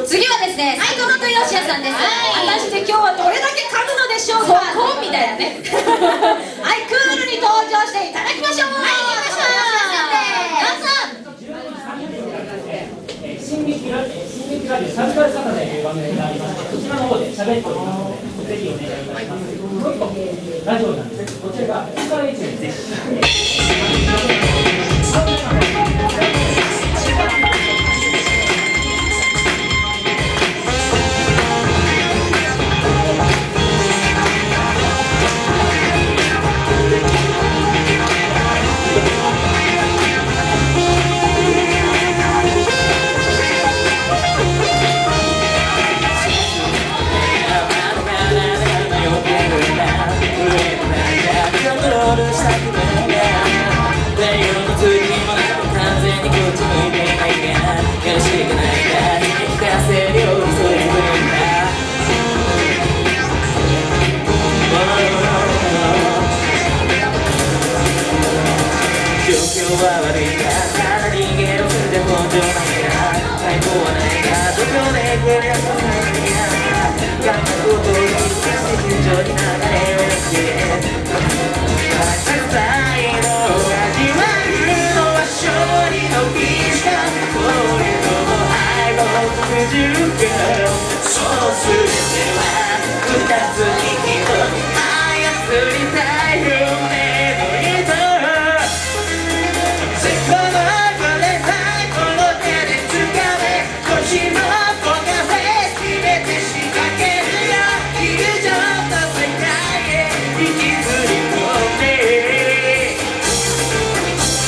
次はですね、斎藤元義也さんです。果たして今日はどれだけ噛むのでしょうか。そうみたいなね。はい、クールに登場していただきましょう。はい、行きましょう。どうぞ。 新劇ラジオサブカルサタデーという番組がありまして、こちらの方で喋っておりますので、ぜひお願いいたします。もう一個ラジオなんです。こちらがサブカルエッジです。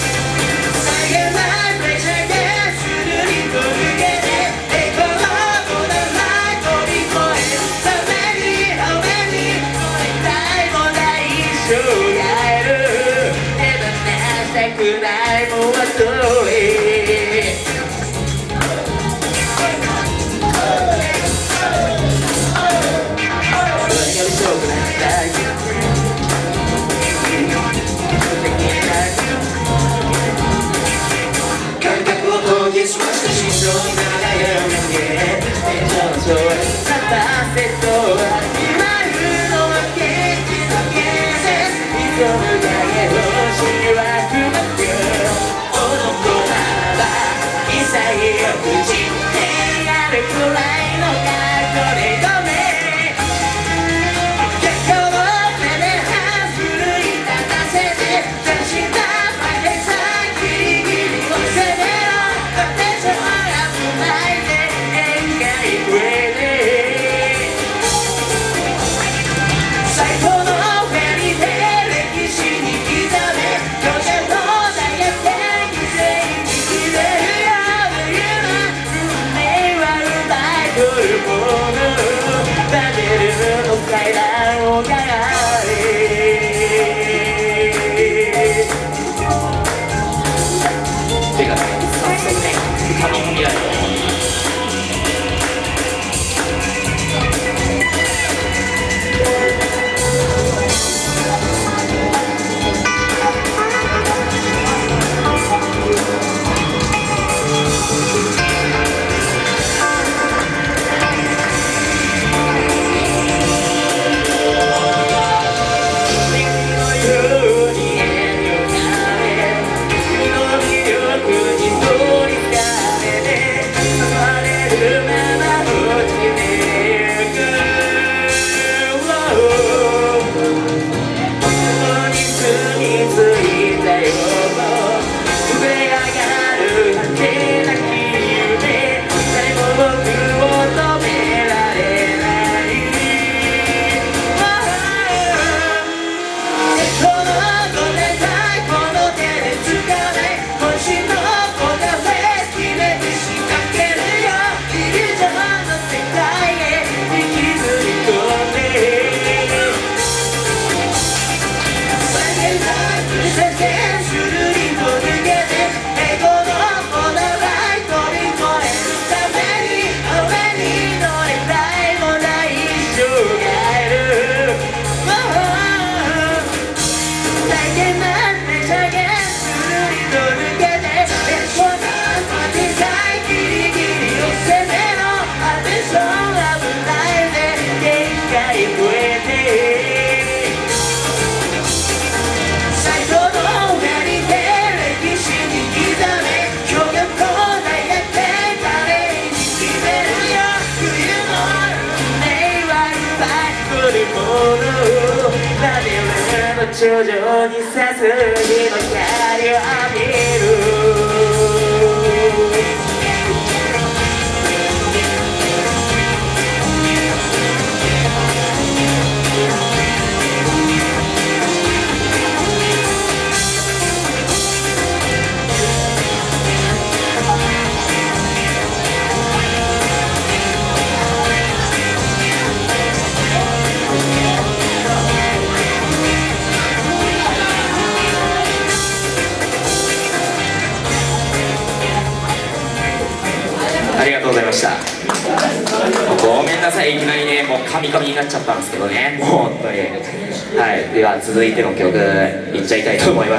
「 徐々にさす日の光を浴びるありがとうございました。ごめんなさい、いきなりね、もうカミカミになっちゃったんですけどね、もう本当に。はい、では続いての曲いっちゃいたいと思います。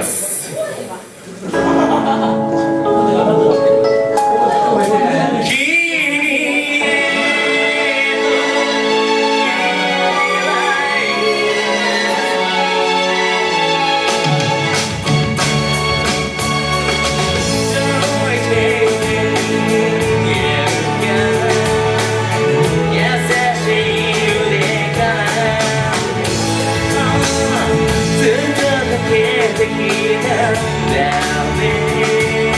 ずっとかけてきたんだね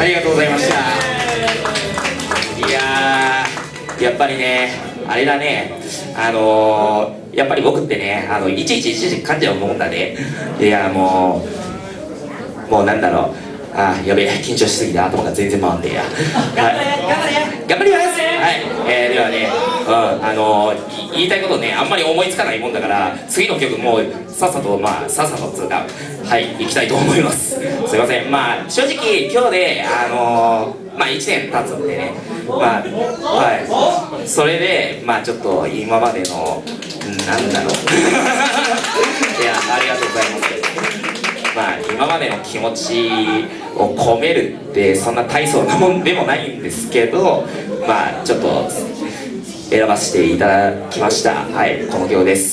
ありがとうございました。いやー、やっぱりね、あれだね、やっぱり僕ってね、いちいち噛んじゃうもんだね。いや、もうなんだろう、やべえ、緊張しすぎて頭が全然回んねえや。頑張ります。はい、ではね、言いたいことね、あんまり思いつかないもんだから、次の曲もうさっさとつうか、はい、行きたいと思います。すいません。正直今日で1年経つんでね、はい、それでちょっと今までのなんだろういや、ありがとうございます。今までの気持ちを込めるってそんな大層なもんでもないんですけど、ちょっと選ばせていただきました。はい、この曲です。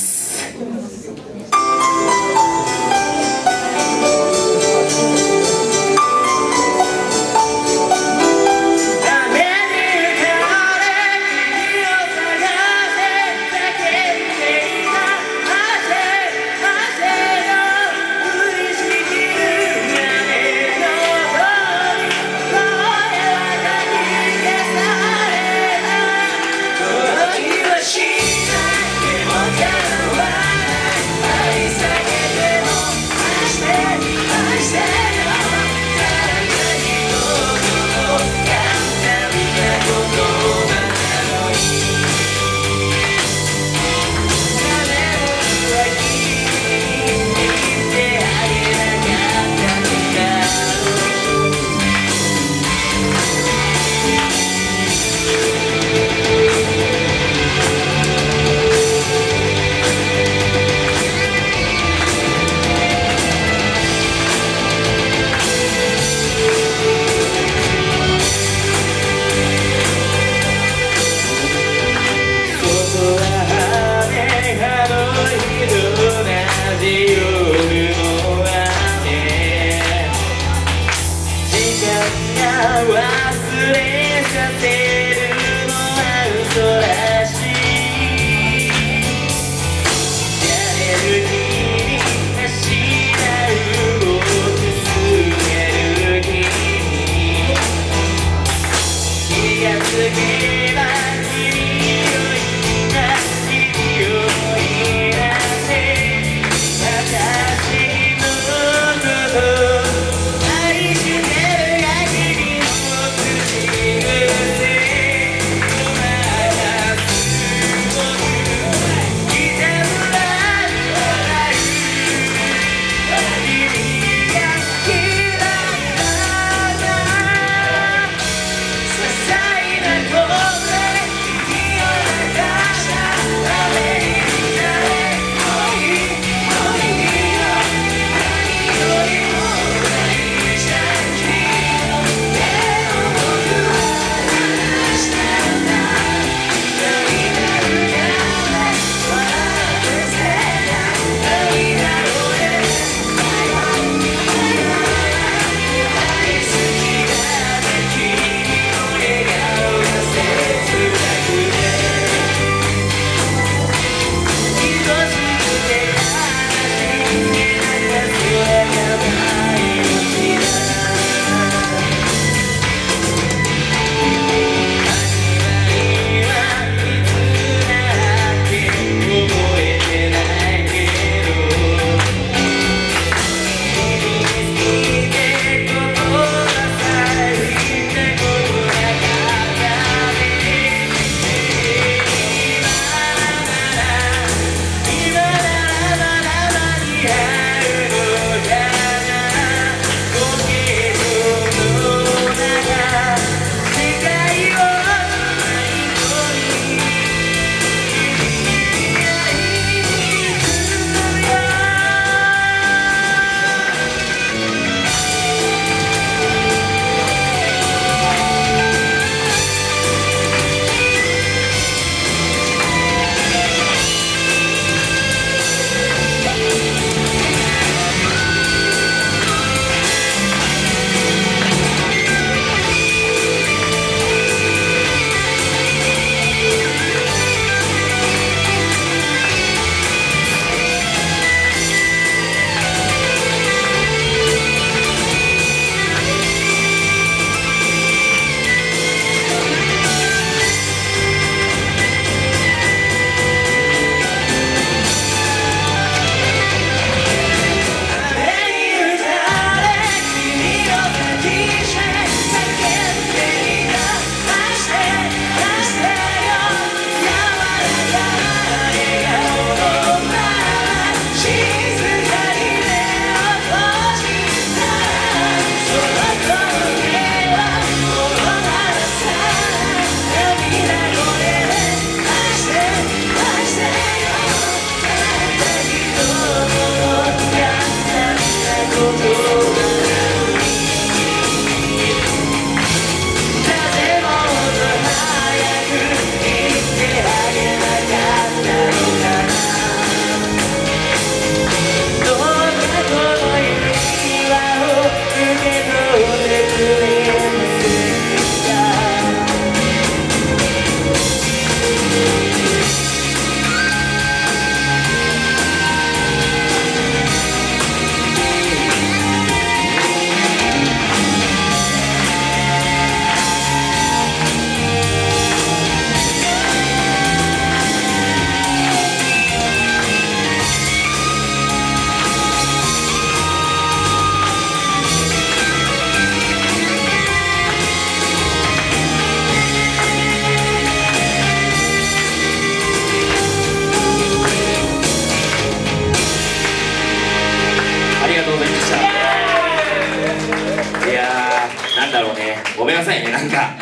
だろうね、ごめんなさいね、なんか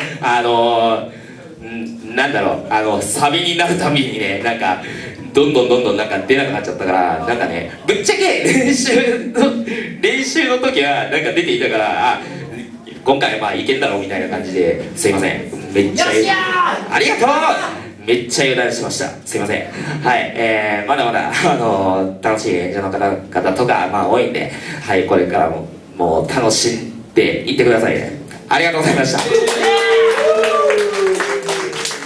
なんだろう、サビになるたびにね、なんかどんどんなんか出なくなっちゃったから、なんかね、ぶっちゃけ練習の時はなんか出ていたから、あ、今回まあいけんだろうみたいな感じで、すいません、めっちゃありがとう、めっちゃ油断しました、すいません。はい、まだまだ楽しい演者の方々とかまあ多いんで、はい、これからももう楽しんでいってくださいね。ありがとうございました。